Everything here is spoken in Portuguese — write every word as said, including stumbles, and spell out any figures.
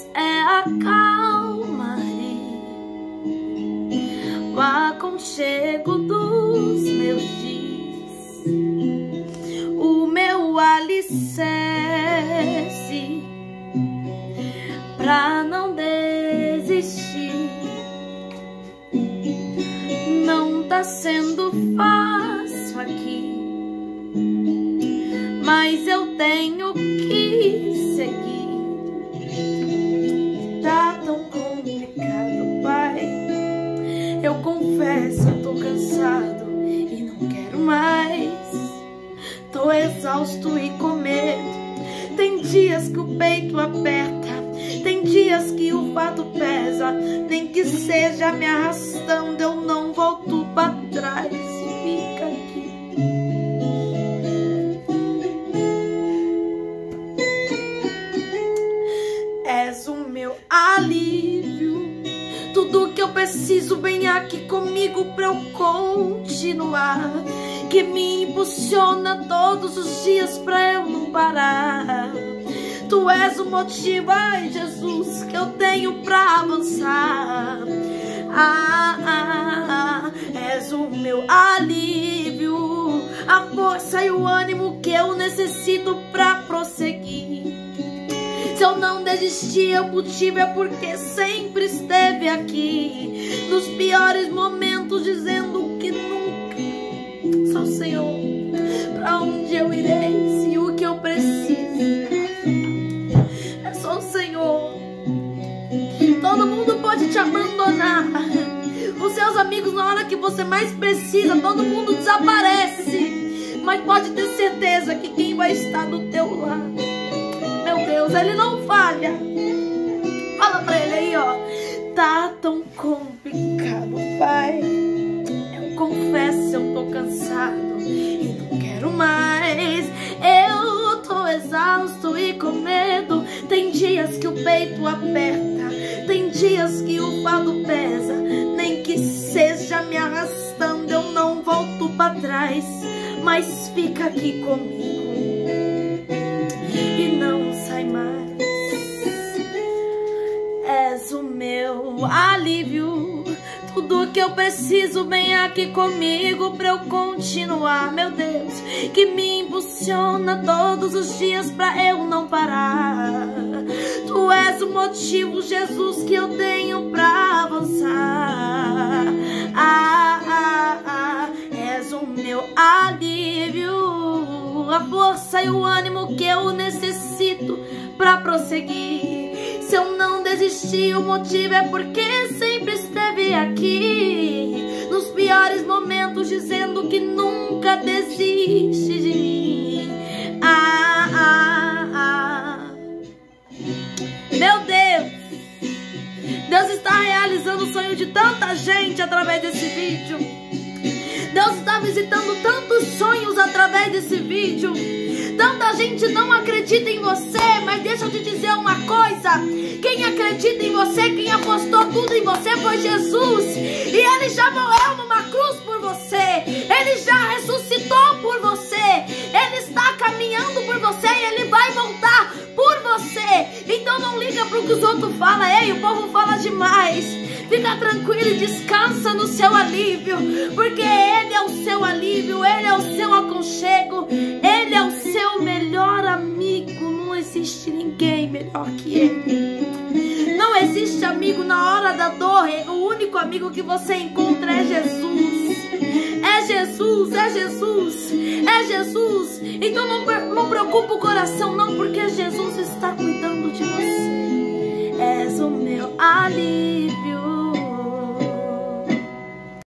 é a calmaria, o aconchego dos meus dias, o meu alicerce pra não desistir. Não tá sendo fácil aqui, mas eu tenho que seguir. Tá tão complicado, Pai. Eu confesso, eu tô cansado e não quero mais. Tô exausto e com medo. Tem dias que o peito aperta, tem dias que o fardo pesa. Nem que seja me arrastando, eu não volto pra trás. Fica aqui. És o meu alívio, tudo que eu preciso vem aqui comigo pra eu continuar, que me impulsiona todos os dias pra eu não parar. Tu és o motivo, ai Jesus, que eu tenho pra avançar. Ah, ah, ah, és o meu alívio, a força e o ânimo que eu necessito pra prosseguir. Se eu não desistir, o motivo é porque sempre esteve aqui, nos piores momentos, dizendo que nunca. Só o Senhor, pra onde eu irei, se o que eu preciso é só o Senhor. Todo mundo pode te abandonar, os seus amigos na hora que você mais precisa, todo mundo desaparece, mas pode ter certeza que quem vai estar do teu lado, meu Deus, Ele não falha. Fala pra Ele aí, ó. Tá tão complicado, Pai. Eu confesso, eu tô cansado e não quero mais. Eu tô exausto e com medo. Tem dias que o peito aperta, tem dias que o fardo pesa. Nem que seja me arrastando, eu não volto pra trás, mas fica aqui comigo e não sai mais. És o meu alívio, tudo que eu preciso vem aqui comigo pra eu continuar, meu Deus, que me impulsiona todos os dias pra eu não parar. Tu és o motivo, Jesus, que eu tenho pra avançar. Ah, ah, ah, és o meu alívio, a força e o ânimo que eu necessito pra prosseguir. Se eu não desistir, o motivo é porque sempre esteve aqui, nos piores momentos, dizendo que nunca desiste de mim. Ah, ah, ah. Meu Deus, Deus está realizando o sonho de tanta gente através desse vídeo. Deus está visitando tantos sonhos através desse vídeo. Tanta gente não acredita em você, mas deixa eu te dizer uma coisa. Quem acredita em você, quem apostou tudo em você foi Jesus. E Ele já morreu numa cruz por você. Ele já ressuscitou por você. Ele está caminhando por você e Ele vai voltar por você. Então não liga pro que os outros falam. Ei, o povo fala demais. Fica tranquilo e descansa no seu alívio, porque Ele é o seu alívio, Ele é o seu aconchego, Ele é o seu melhor amigo. Não existe ninguém melhor que Ele. Não existe amigo na hora da dor. O único amigo que você encontra é Jesus. É Jesus, é Jesus, é Jesus. Então não, não preocupa o coração não, porque Jesus está cuidando de